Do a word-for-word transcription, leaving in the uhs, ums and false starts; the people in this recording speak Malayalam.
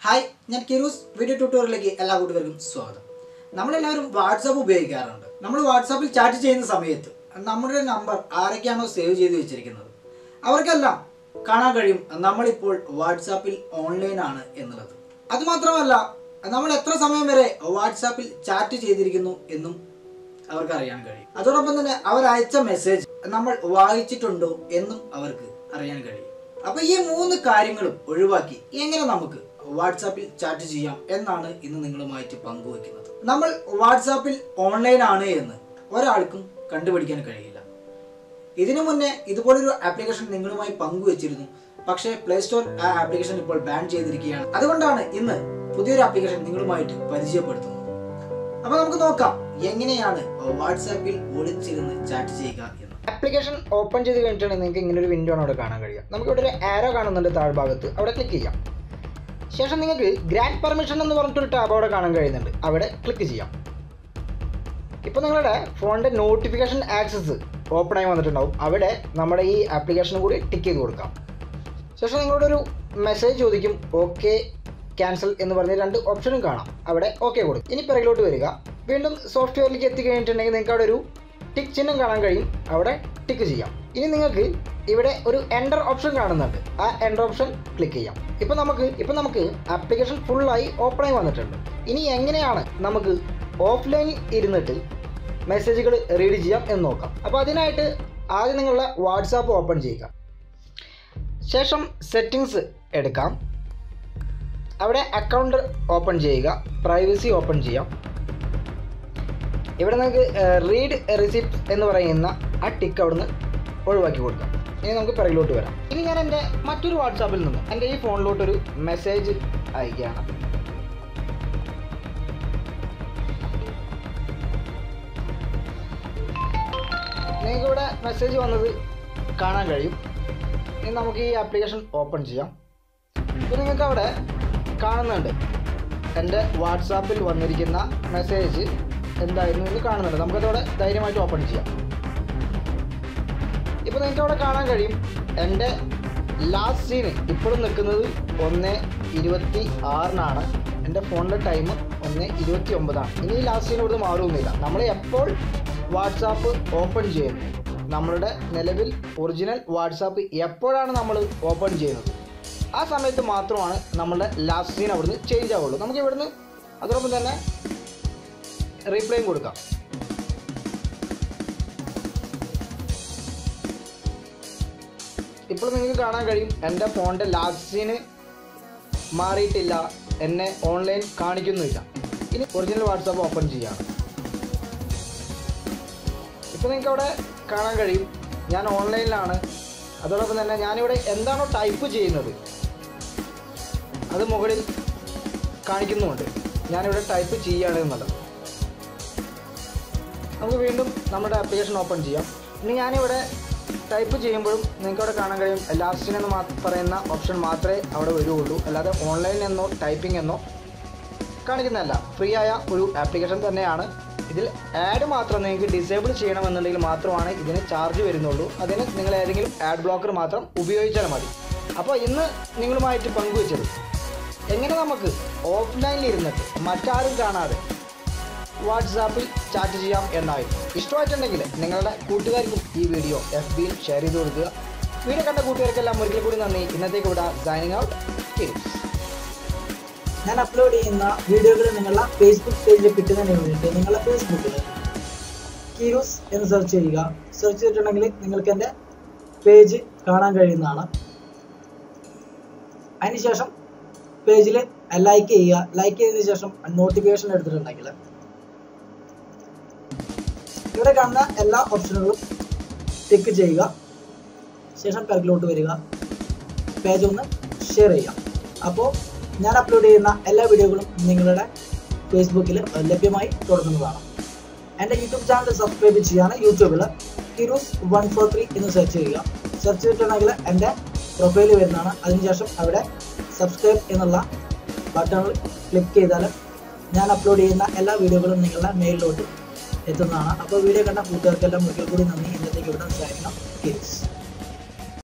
ഹായ്, ഞാൻ കിരൂസ് വീഡിയോ ട്യൂട്ടോറിയലിലേക്ക് എല്ലാ കൂട്ടുകാർക്കും സ്വാഗതം. നമ്മളെല്ലാവരും വാട്സാപ്പ് ഉപയോഗിക്കാറുണ്ട്. നമ്മൾ വാട്സാപ്പിൽ ചാറ്റ് ചെയ്യുന്ന സമയത്ത് നമ്മുടെ നമ്പർ ആരൊക്കെയാണോ സേവ് ചെയ്ത് വെച്ചിരിക്കുന്നത് അവർക്കെല്ലാം കാണാൻ കഴിയും നമ്മളിപ്പോൾ വാട്സാപ്പിൽ ഓൺലൈനാണ് എന്നുള്ളത്. അതുമാത്രമല്ല, നമ്മൾ എത്ര സമയം വരെ വാട്സാപ്പിൽ ചാറ്റ് ചെയ്തിരിക്കുന്നു എന്നും അവർക്ക് അറിയാൻ കഴിയും. അതോടൊപ്പം തന്നെ അവർ അയച്ച മെസ്സേജ് നമ്മൾ വായിച്ചിട്ടുണ്ടോ എന്നും അവർക്ക് അറിയാൻ കഴിയും. അപ്പോൾ ഈ മൂന്ന് കാര്യങ്ങളും ഒഴിവാക്കി എങ്ങനെ നമുക്ക് വാട്സാപ്പിൽ ചാറ്റ് ചെയ്യാം എന്നാണ് ഇന്ന് നിങ്ങളുമായിട്ട് പങ്കുവെക്കുന്നത്. നമ്മൾ വാട്സാപ്പിൽ ഓൺലൈൻ ആണ് എന്ന് ഒരാൾക്കും കണ്ടുപിടിക്കാൻ കഴിയില്ല. ഇതിനു മുന്നേ ഇതുപോലൊരു ആപ്ലിക്കേഷൻ നിങ്ങളുമായി പങ്കുവെച്ചിരുന്നു. പക്ഷേ പ്ലേ സ്റ്റോർ ആ ആപ്ലിക്കേഷൻ ഇപ്പോൾ ബാൻ ചെയ്തിരിക്കുകയാണ്. അതുകൊണ്ടാണ് ഇന്ന് പുതിയൊരു ആപ്ലിക്കേഷൻ നിങ്ങളുമായിട്ട് പരിചയപ്പെടുത്തുന്നത്. അപ്പോൾ നമുക്ക് നോക്കാം എങ്ങനെയാണ് വാട്സാപ്പിൽ ഒളിച്ചിരുന്ന് ചാറ്റ് ചെയ്യുക എന്ന്. ആപ്ലിക്കേഷൻ ഓപ്പൺ ചെയ്ത് കഴിഞ്ഞിട്ടുണ്ടെങ്കിൽ നിങ്ങൾക്ക് ഇങ്ങനെ ഒരു വിൻഡോ ആണ് അവിടെ കാണാൻ കഴിയുക. നമുക്കിവിടെ ഒരു ആരോ കാണുന്നുണ്ട് താഴ്ഭാഗത്ത്, അവിടെ ക്ലിക്ക് ചെയ്യാം. ശേഷം നിങ്ങൾക്ക് ഗ്രാൻഡ് പെർമിഷൻ എന്ന് പറഞ്ഞിട്ടൊരു ടാബ് അവിടെ കാണാൻ കഴിയുന്നുണ്ട്, അവിടെ ക്ലിക്ക് ചെയ്യാം. ഇപ്പോൾ നിങ്ങളുടെ ഫോണിൻ്റെ നോട്ടിഫിക്കേഷൻ ആക്സസ് ഓപ്പൺ ആയി വന്നിട്ടുണ്ടാവും. അവിടെ നമ്മുടെ ഈ ആപ്ലിക്കേഷനും കൂടി ടിക്ക് ചെയ്ത് കൊടുക്കാം. ശേഷം നിങ്ങളുടെ ഒരു മെസ്സേജ് ചോദിക്കും, ഓക്കെ ക്യാൻസൽ എന്ന് പറഞ്ഞ രണ്ട് ഓപ്ഷനും കാണാം, അവിടെ ഓക്കെ കൊടുക്കും. ഇനി പിറകിലോട്ട് വരിക. വീണ്ടും സോഫ്റ്റ്വെയറിലേക്ക് എത്തിക്കഴിഞ്ഞിട്ടുണ്ടെങ്കിൽ നിങ്ങൾക്ക് അവിടെ ഒരു ടിക്ക് ചിഹ്നം കാണാൻ കഴിയും, അവിടെ ടിക്ക് ചെയ്യാം. ഇനി നിങ്ങൾക്ക് ഇവിടെ ഒരു എൻ്റർ ഓപ്ഷൻ കാണുന്നുണ്ട്, ആ എൻ്റർ ഓപ്ഷൻ ക്ലിക്ക് ചെയ്യാം. ഇപ്പോൾ നമുക്ക് ഇപ്പോൾ നമുക്ക് ആപ്ലിക്കേഷൻ ഫുള്ളായി ഓപ്പണായി വന്നിട്ടുണ്ട്. ഇനി എങ്ങനെയാണ് നമുക്ക് ഓഫ്ലൈനിൽ ഇരുന്നിട്ട് മെസ്സേജുകൾ റീഡ് ചെയ്യാം എന്ന് നോക്കാം. അപ്പോൾ അതിനായിട്ട് ആദ്യം നിങ്ങളുടെ വാട്സാപ്പ് ഓപ്പൺ ചെയ്യുക. ശേഷം സെറ്റിങ്സ് എടുക്കാം. അവിടെ അക്കൗണ്ട് ഓപ്പൺ ചെയ്യുക, പ്രൈവസി ഓപ്പൺ ചെയ്യാം. ഇവിടെ നമുക്ക് റീഡ് റിസിപ്റ്റ് എന്ന് പറയുന്ന ആ ടിക്ക് അവിടുന്ന് ഒഴിവാക്കി കൊടുക്കാം. ഇനി നമുക്ക് പിറകിലോട്ട് വരാം. ഇനി ഞാൻ എൻ്റെ മറ്റൊരു വാട്സാപ്പിൽ നിന്നും എൻ്റെ ഈ ഫോണിലോട്ടൊരു മെസ്സേജ് അയക്കുകയാണ്. നിങ്ങൾക്കിവിടെ മെസ്സേജ് വന്നത് കാണാൻ കഴിയും. ഇനി നമുക്ക് ഈ ആപ്ലിക്കേഷൻ ഓപ്പൺ ചെയ്യാം. ഇപ്പോൾ നിങ്ങൾക്ക് അവിടെ കാണുന്നുണ്ട് എൻ്റെ വാട്സാപ്പിൽ വന്നിരിക്കുന്ന മെസ്സേജ് എന്തായിരുന്നു എന്ന് കാണുന്നുണ്ട്. നമുക്കതവിടെ ധൈര്യമായിട്ട് ഓപ്പൺ ചെയ്യാം. ഇപ്പോൾ നിങ്ങൾക്ക് അവിടെ കാണാൻ കഴിയും എൻ്റെ ലാസ്റ്റ് സീന് ഇപ്പോഴും നിൽക്കുന്നത് ഒന്ന് ഇരുപത്തി ആറിനാണ്. എൻ്റെ ഫോണിൻ്റെ ടൈം ഒന്ന് ഇരുപത്തി ഒമ്പതാണ്. ഇനി ഈ ലാസ്റ്റ് സീൻ ഇവിടുന്ന് മാറുമൊന്നുമില്ല. നമ്മൾ എപ്പോൾ വാട്സാപ്പ് ഓപ്പൺ ചെയ്യുന്നു, നമ്മളുടെ നിലവിൽ ഒറിജിനൽ വാട്സാപ്പ് എപ്പോഴാണ് നമ്മൾ ഓപ്പൺ ചെയ്യുന്നത് ആ സമയത്ത് മാത്രമാണ് നമ്മളുടെ ലാസ്റ്റ് സീൻ അവിടുന്ന് ചേഞ്ച് ആവുള്ളൂ. നമുക്ക് ഇവിടുന്ന് അതോടൊപ്പം തന്നെ റീപ്ലേയും കൊടുക്കാം. ഇപ്പോൾ നിങ്ങൾക്ക് കാണാൻ കഴിയും എൻ്റെ ഫോണിൻ്റെ ലാസ്റ്റ് സീന് മാറിയിട്ടില്ല, എന്നെ ഓൺലൈൻ കാണിക്കുന്നുമില്ല. ഇനി ഒറിജിനൽ വാട്സാപ്പ് ഓപ്പൺ ചെയ്യുകയാണ്. ഇപ്പോൾ നിങ്ങൾക്ക് അവിടെ കാണാൻ കഴിയും ഞാൻ ഓൺലൈനിലാണ്. അതോടൊപ്പം തന്നെ ഞാനിവിടെ എന്താണോ ടൈപ്പ് ചെയ്യുന്നത് അത് മുകളിൽ കാണിക്കുന്നുമുണ്ട്, ഞാനിവിടെ ടൈപ്പ് ചെയ്യുകയാണ് എന്നുള്ളത്. നമുക്ക് വീണ്ടും നമ്മുടെ ആപ്ലിക്കേഷൻ ഓപ്പൺ ചെയ്യാം. ഇനി ഞാനിവിടെ ടൈപ്പ് ചെയ്യുമ്പോഴും നിങ്ങൾക്ക് അവിടെ കാണാൻ കഴിയും ലാസ്റ്റിനെന്ന് മാ പറയുന്ന ഓപ്ഷൻ മാത്രമേ അവിടെ വരുള്ളൂ, അല്ലാതെ ഓൺലൈൻ എന്നോ ടൈപ്പിംഗ് എന്നോ കാണിക്കുന്നതല്ല. ഫ്രീ ആയ ഒരു ആപ്ലിക്കേഷൻ തന്നെയാണ്. ഇതിൽ ആഡ് മാത്രം നിങ്ങൾക്ക് ഡിസേബിൾ ചെയ്യണമെന്നുണ്ടെങ്കിൽ മാത്രമാണ് ഇതിന് ചാർജ് വരുന്നുള്ളൂ. അതിന് നിങ്ങൾ ഏതെങ്കിലും ആഡ് ബ്ലോക്കർ മാത്രം ഉപയോഗിച്ചാൽ മതി. അപ്പോൾ ഇന്ന് നിങ്ങളുമായിട്ട് പങ്കുവെച്ചത് എങ്ങനെ നമുക്ക് ഓഫ്ലൈനിൽ ഇരുന്നിട്ട് മറ്റാരും കാണാതെ വാട്സാപ്പിൽ ചാറ്റ് ചെയ്യാം എന്നായിരുന്നു. ഇഷ്ടമായിട്ടുണ്ടെങ്കിൽ നിങ്ങളുടെ കൂട്ടുകാർക്കും ഈ വീഡിയോ എഫ് ബിയിൽ ഷെയർ ചെയ്ത് കൊടുക്കുക. വീഡിയോ കണ്ട കൂട്ടുകാർക്കെല്ലാം ഒരിക്കൽ കൂടി നന്ദി. ഇന്നത്തേക്ക് ഇവിടെ സൈനിങ് ഔട്ട്. ഞാൻ അപ്ലോഡ് ചെയ്യുന്ന വീഡിയോകൾ നിങ്ങളുടെ ഫേസ്ബുക്ക് പേജിൽ കിട്ടുന്നതിന് വേണ്ടിയിട്ട് നിങ്ങളുടെ ഫേസ്ബുക്കിൽ കിരൂസ് എന്ന് സെർച്ച് ചെയ്യുക. സെർച്ച് ചെയ്തിട്ടുണ്ടെങ്കിൽ നിങ്ങൾക്ക് എൻ്റെ പേജ് കാണാൻ കഴിയുന്നതാണ്. അതിനുശേഷം പേജിൽ ലൈക്ക് ചെയ്യുക. ലൈക്ക് ചെയ്തതിന് ശേഷം നോട്ടിഫിക്കേഷൻ എടുത്തിട്ടുണ്ടെങ്കിൽ ഇവിടെ കാണുന്ന എല്ലാ ഓപ്ഷനുകളും ടിക്ക് ചെയ്യുക. ശേഷം പിറകിലോട്ട് വരിക, പേജ് ഒന്ന് ഷെയർ ചെയ്യാം. അപ്പോൾ ഞാൻ അപ്ലോഡ് ചെയ്യുന്ന എല്ലാ വീഡിയോകളും നിങ്ങളുടെ ഫേസ്ബുക്കിൽ ലഭ്യമായി തുടങ്ങുന്നതാണ്. എൻ്റെ യൂട്യൂബ് ചാനൽ സബ്സ്ക്രൈബ് ചെയ്യാൻ യൂട്യൂബിൽ കിരൂസ് വൺ ഫോർ ത്രീ എന്ന് സെർച്ച് ചെയ്യുക. സെർച്ച് ചെയ്തിട്ടുണ്ടെങ്കിൽ എൻ്റെ പ്രൊഫൈൽ വരുന്നതാണ്. അതിനുശേഷം അവിടെ സബ്സ്ക്രൈബ് എന്നുള്ള ബട്ടണിൽ ക്ലിക്ക് ചെയ്താൽ ഞാൻ അപ്ലോഡ് ചെയ്യുന്ന എല്ലാ വീഡിയോകളും നിങ്ങളുടെ മെയിലിലോട്ട് എത്തുന്നതാണ്. അപ്പോൾ വീഡിയോ കണ്ട കൂട്ടുകാർക്കെല്ലാം ഒരിക്കൽ കൂടി നന്ദി. ഇന്നത്തേക്ക് ഇവിടെ സൈനിങ് ഔട്ട്. കിരൂസ്.